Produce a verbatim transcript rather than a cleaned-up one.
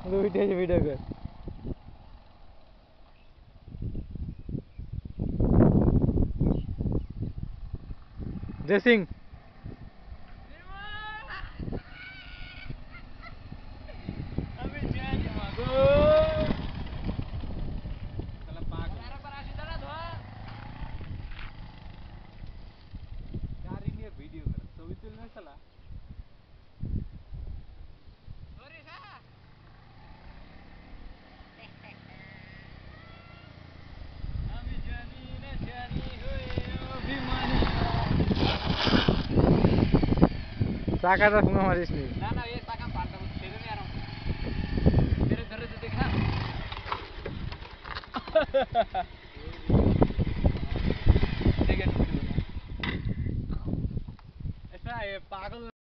video video कर dressing video कर तो भी चलने चला साका रख में हमारी इसमें ना ना ये साका पालता हूँ शेर नहीं आ रहा हूँ तेरे घर से देखा देखिए ऐसा ये पागल